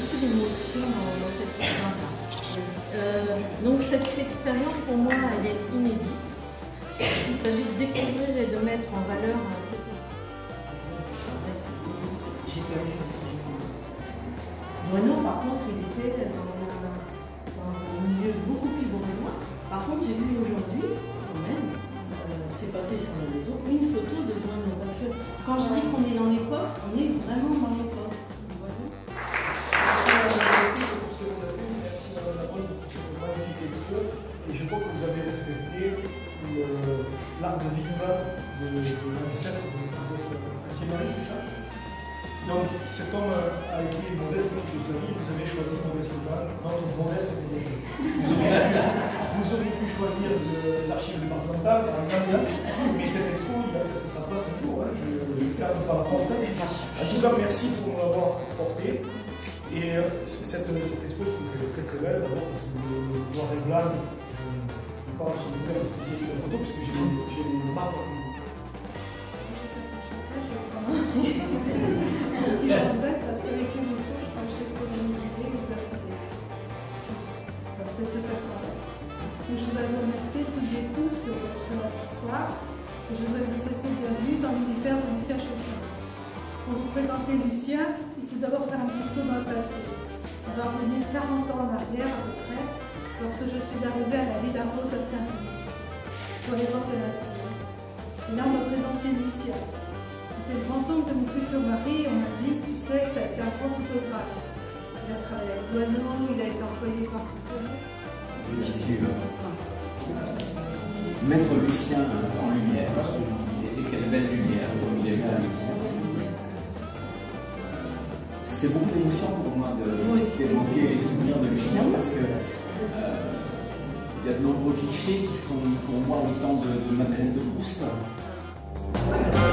beaucoup d'émotions dans cette histoire-là. Donc cette expérience pour moi elle est inédite. Il s'agit de découvrir et de mettre en valeur un peu. J'ai peur parce que j'ai peur. Bruno par contre il était dans un milieu beaucoup plus bourgeois. Par contre j'ai vu aujourd'hui quand même, c'est passé sur les réseaux, une photo de Bruno. Parce que quand je dis qu'on est dans l'époque, on est vraiment dans l'époque. Et je crois que vous avez respecté l'art de vie humain de l'ancêtre de votre ancien mari, c'est ça? Donc cet homme a été modeste toute sa vie, vous avez choisi modestement, notre modeste était vous auriez pu choisir l'archive départementale en Gambia, mais cette expo, il a fait sa place un jour, hein, je ne ferme pas la porte. En tout cas, merci pour m'avoir porté. Et cette expo, je trouve qu'elle est très très belle, d'abord parce que le noir et blanc, je parle sur le thème spécialiste de la photo, parce que j'ai les maps. Parce qu'avec l'émotion, je crois que j'ai fait une idée, vous la faites. Ça va peut-être se faire par là. Je voudrais vous remercier toutes et tous pour ce soir. Je voudrais vous souhaiter bienvenue dans l'univers de Lucien Chauffin. Pour vous présenter Lucien, il faut d'abord faire un petit saut dans le passé. On va revenir 40 ans en arrière à peu près, lorsque je suis arrivée à la Villa Rose à Saint-Denis, pour les bords de la Seine. Et là, on m'a présenté Lucien. C'était le grand-oncle de mon futur mari et on m'a dit, tu sais, ça a été un grand photographe. Il a travaillé avec Doineau, il a été employé par Bien sûr. Mettre Lucien en lumière, et quelle belle lumière comme il est là. C'est beaucoup d'émotion pour moi d'évoquer les souvenirs de Lucien parce que il y a de nombreux clichés qui sont pour moi autant de Madeleine de Proust.